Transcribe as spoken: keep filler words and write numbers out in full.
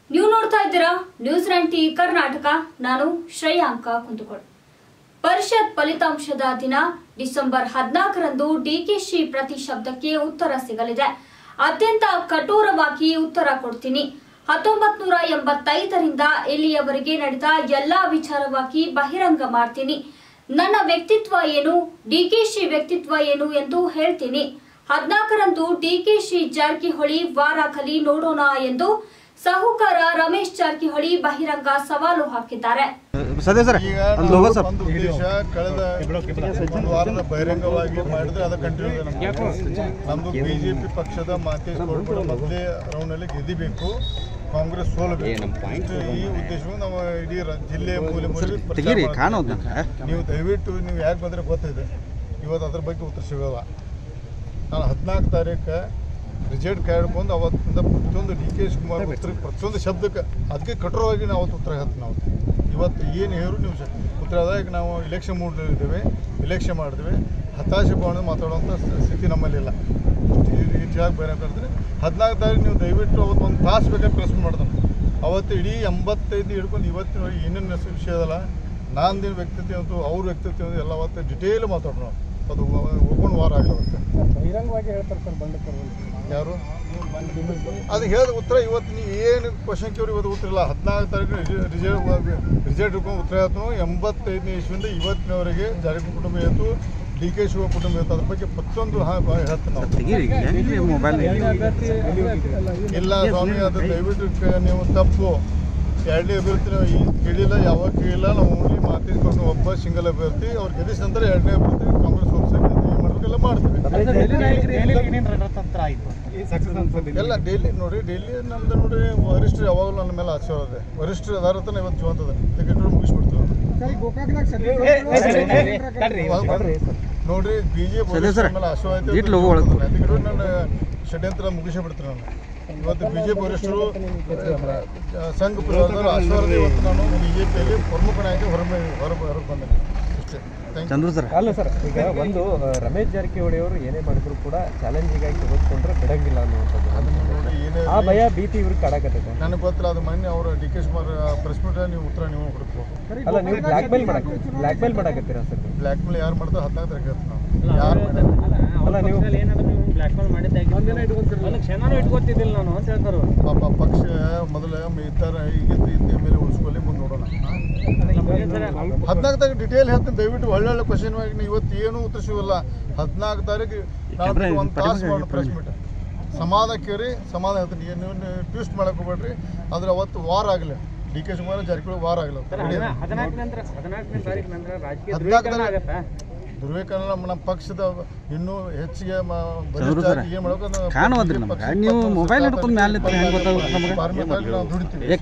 ನೀವು ನೋಡ್ತಾ ಇದ್ದೀರಾ ನ್ಯೂಸ್ ನೈಂಟಿ ಕರ್ನಾಟಕ. ನಾನು ಶ್ರೇಯಾಂಕ ಕುಂದುಗೋಳ್. ಪರಿಷತ್ ಫಲಿತಾಂಶದ ದಿನ ಡಿಸೆಂಬರ್ ಹದಿನಾಲ್ಕರಂದು ಡಿಕೆಶಿ ಪ್ರತಿ ಶಬ್ದಕ್ಕೆ ಉತ್ತರ ಸಿಗಲಿದೆ. ಅತ್ಯಂತ ಕಠೋರವಾಗಿ ಉತ್ತರ ಕೊಡ್ತೀನಿ. ಹತ್ತೊಂಬತ್ ನೂರ ಎಂಬತ್ತೈದರಿಂದ ಇಲ್ಲಿಯವರೆಗೆ ನಡೆದ ಎಲ್ಲಾ ವಿಚಾರವಾಗಿ ಬಹಿರಂಗ ಮಾಡ್ತೀನಿ. ನನ್ನ ವ್ಯಕ್ತಿತ್ವ ಏನು, ಡಿಕೆಶಿ ವ್ಯಕ್ತಿತ್ವ ಏನು ಎಂದು ಹೇಳ್ತೀನಿ. ಹದಿನಾಲ್ಕರಂದು ಡಿಕೆಶಿ ಜಾರಕಿಹೊಳಿ ವಾರಾಗಲಿ ನೋಡೋಣ ಎಂದು ಸಾಹುಕಾರ ರಮೇಶ್ ಜಾರಕಿಹೊಳಿ ಬಹಿರಂಗ ಸವಾಲು ಹಾಕಿದ್ದಾರೆ. ಕಳೆದ ವಾರದ ಬಹಿರಂಗವಾಗಿ ಮಾಡಿದ್ರೆ ಅದು ಕಂಟಿನ್ಯೂ ನಮ್ದು ಬಿಜೆಪಿ ಪಕ್ಷದ ಮಾತೇಶ್ ಗೌಡ ಮೊದಲೇ ರೌಂಡ್ ನಲ್ಲಿ ಗೆದ್ದಿಬೇಕು, ಕಾಂಗ್ರೆಸ್ ಸೋಲಬೇಕು. ಈ ಉದ್ದೇಶವನ್ನು ನಾವು ಇಡೀ ಜಿಲ್ಲೆಯ ಮೂಲೆ ಮೂಲೆ ನೀವು ದಯವಿಟ್ಟು ನೀವು ಯಾಕೆ ಬಂದ್ರೆ ಗೊತ್ತಿದೆ. ಇವತ್ತು ಅದ್ರ ಬಗ್ಗೆ ಉತ್ತರ ಸಿಗೋಲ್ಲ. ನಾನು ಹದಿನಾಲ್ಕು ತಾರೀಕು ರಿಸಲ್ಟ್ ಕಾಯ್ಕೊಂಡು ಅವತ್ತಿಂದ ಪ್ರತಿಯೊಂದು ಡಿ ಕೆ ಶಿವಕುಮಾರ್ ಉತ್ತರ ಪ್ರತಿಯೊಂದು ಶಬ್ದಕ್ಕೆ ಅದಕ್ಕೆ ಕಠೋರವಾಗಿ ನಾವು ಅವತ್ತು ಉತ್ತರ ಹೇಳ್ತೀವಿ. ನಾವು ಇವತ್ತು ಏನು ಹೇರು ನೀವು ಉತ್ತರ ಆದಾಗ ನಾವು ಇಲೆಕ್ಷನ್ ಮೂಡ್ಲಿದ್ದೇವೆ, ಇಲೆಕ್ಷನ್ ಮಾಡಿದ್ವಿ, ಹತಾಶೆ ಭಾವನೆ ಮಾತಾಡುವಂಥ ಸ್ಥಿತಿ ನಮ್ಮಲ್ಲಿಲ್ಲ. ಇತಿಹಾಸ ಬೇರೆ ಅಂತಂದರೆ ಹದಿನಾಲ್ಕು ತಾರೀಕು ನೀವು ದಯವಿಟ್ಟು ಅವತ್ತು ಒಂದು ತಾಸು ಬೇಕಾದ್ರೆ ಪ್ರೆಸ್ ಮಾಡ್ತಾನೆ. ಅವತ್ತು ಇಡೀ ಎಂಬತ್ತೈದು ಹಿಡ್ಕೊಂಡು ಇವತ್ತಿನವರೆಗೆ ಏನೇನು ವಿಷಯ ಅದಲ್ಲ, ನಾಂದಿನ ವ್ಯಕ್ತಿತ್ವ ಅಂತೂ ಅವ್ರ ವ್ಯಕ್ತಿತ್ವ ಎಲ್ಲ ಅವತ್ತು ಡಿಟೇಲ್ ಮಾತಾಡೋಣ. ಅದು ಒಬ್ಬನು ವಾರ ಆಗಲವತ್ತೆ ಬಹಿರಂಗವಾಗಿ ಹೇಳ್ತಾರೆ ಸರ್. ಬಂಡಕರು ಯಾರು ಅದು ಹೇಳಿದ ಉತ್ತರ ಇವತ್ತು ನೀವು ಏನು ಕ್ವಶನ್ ಕೇಳಿ ಇವತ್ತು ಉತ್ತರ ಇಲ್ಲ. ಹದಿನಾಲ್ಕು ತಾರೀಕು ರಿಸಲ್ಟ್ ರಿಸಲ್ಟ್ ಹಿಡ್ಕೊಂಡು ಉತ್ತರ ಹೇಳ್ತು. ಎಂಬತ್ತೈದನೇ ಇಸ್ವಿಯಿಂದ ಇವತ್ತಿನವರೆಗೆ ಜಾರಕಿಹೊಳಿ ಕುಟುಂಬ ಇತ್ತು, ಡಿ ಕೆ ಶಿವ ಕುಟುಂಬ ಇತ್ತು. ಅದ್ರ ಬಗ್ಗೆ ಪ್ರತಿಯೊಂದು ಹೇಳ್ತೀವಿ ನಾವು. ಇಲ್ಲ ಸ್ವಾಮಿ, ಅದು ದಯವಿಟ್ಟು ನೀವು ತಪ್ಪು. ಎರಡನೇ ಅಭ್ಯರ್ಥಿ ನಾವು ಈಗ ಕೇಳಿಲ್ಲ, ಯಾವಾಗ ಕೇಳಿಲ್ಲ. ನಾವು ಓನ್ಲಿ ಮಾತಾಡ್ಕೊಂಡು ಒಬ್ಬ ಸಿಂಗಲ್ ಅಭ್ಯರ್ಥಿ ಅವ್ರು ಗೆಲ್ಲಿಸಿದ ನಂತರ ಎರಡನೇ ಅಭ್ಯರ್ಥಿ ಕಾಂಗ್ರೆಸ್ ಹೋಗ್ಸಕ್ಕೆ ಏನು ಮಾಡಬೇಕೆಲ್ಲ ಮಾಡ್ತೀವಿ. ಎಲ್ಲ ಡೈಲಿ ನೋಡಿ, ಡೈಲಿ ನಮ್ದು ನೋಡಿ ವರಿಷ್ಠರು ಯಾವಾಗಲೂ ನನ್ನ ಮೇಲೆ ಆಶೀರ್ವಾದ ಇದೆ. ವರಿಷ್ಠರು ಅದಾರ ತನ ಇವತ್ತು ಜೀವಂತ ಅದ ಟಿಕೆಟ್ ಮುಗಿಸ್ಬಿಡ್ತೀವಿ ನೋಡ್ರಿ. ಬಿಜೆಪಿ ಮೇಲೆ ಆಶೀರ್ವಾದ ಇದೆ. ನನ್ನ ಷಡ್ಯಂತ್ರ ಮುಗಿಸಿ ಬಿಡ್ತೀನಿ ನಾನು. ಇವತ್ತು ಬಿಜೆಪಿ ವರಿಷ್ಠರು ಸಂಘ ಪರಿವಾರದವರು ಆಶೀರ್ವಾದ ಇವತ್ತು ನಾನು ಬಿಜೆಪಿಯಲ್ಲಿ ಪ್ರಮುಖ ನಾಯಕ ಹೊರ ಹೊರ ಹೊರಗೆ ಬಂದೆ ಅಷ್ಟೇ. ಅಲ್ಲ ಸರ್, ಈಗ ಒಂದು ರಮೇಶ್ ಜಾರಕಿಹೊಳಿ ಅವರು ಏನೇ ಮಾಡಿದ್ರು ಕೂಡ ಚಾಲೆಂಜಿಗಾಗಿ ತೆಗೆದುಕೊಂಡ್ರೆ ಬಿಡಂಗಿಲ್ಲ ಅನ್ನುವಂಥದ್ದು. ಅದನ್ನು ನೋಡಿ ಏನೇ ಆ ಭಯ ಭೀತಿ ಇವ್ರಿಗೆ ಕಾಡಕತ್ತೈತೆ. ನನಗೆ ಗೊತ್ತಿಲ್ಲ. ಅದು ಮೊನ್ನೆ ಅವರು D K Shivakumar press meet ನೀವು ಉತ್ತರ ನೀವು ಹುಡುಕ್ಬೋದು. ಅಲ್ಲ, ನೀವು ಬ್ಲ್ಯಾಕ್ ಮೇಲ್ ಮಾಡಕ್ಕೆ ಬ್ಲ್ಯಾಕ್ ಮೇಲ್ ಮಾಡಕತ್ತೀರಾ ಸರ್? ಬ್ಲ್ಯಾಕ್ ಮೇಲ್ ಯಾರು ಮಾಡ್ತಾರೆ ಹದಿನಾಲ್ಕು ತಾರೀಕು ಹೇಳ್ತೀವಿ ನಾವು. ಯಾರು ಅಲ್ಲ, ನೀವು ಏನಾದರೂ ನೀವು ಬ್ಲ್ಯಾಕ್ ಮೇಲ್ ಮಾಡಿದ್ದಾಗಿ ಕ್ಷಣನೂ ಇಟ್ಕೊತಿದ್ದಿಲ್ಲ ನಾನು ಅಂತ ಹೇಳ್ತಾರೆ. ಪಾಪ ಪಕ್ಷ ಮೊದಲು ಇದ್ದಾರೆ, ಈಗ ಇದ್ದ ಮೇಲೆ ಉಳಿಸ್ಕೊಳ್ಳಿ, ಮುಂದೆ ನೋಡೋಣ. ಹದಿನಾಲ್ಕು ತಾರೀಕು ಡಿಟೇಲ್ ಹೇಳ್ತೀನಿ. ದಯವಿಟ್ಟು ಒಳ್ಳೊಳ್ಳೆ ಕ್ವಶನ್ ಆಗಿ ಇವತ್ತು ಏನು ಉತ್ತರ ಸಿಗಲ್ಲ. ಹದಿನಾಲ್ಕು ತಾರೀಕು ನಾನು ಒಂದು ತಾಸು ಮಾಡಿ ಪ್ರೆಸ್ ಮೀಟ್ ಸಮಾಧಾನ ಕೇರಿ ಸಮಾಧಾನ ಹೇಳ್ತೀನಿ. ನೀವು ಟ್ವಿಸ್ಟ್ ಮಾಡಕ್ಕೆ ಹೋಗ್ಬೇಡ್ರಿ. ಅಂದ್ರೆ ಅವತ್ತು ವಾರ ಆಗಲಿ, ಡಿ ಕೆ ಶಿವಕುಮಾರ್ ಜಾರಕಿಹೊಳಿ ವಾರ ಆಗಲ್ಲ. ದುರ್ವೇಕರಣ ನಮ್ಮ ಪಕ್ಷದ ಇನ್ನೂ ಹೆಚ್ಚಿಗೆ ಏನು ಮಾಡೋಕೆ ನಾವು ದುಡಿತೀವಿ.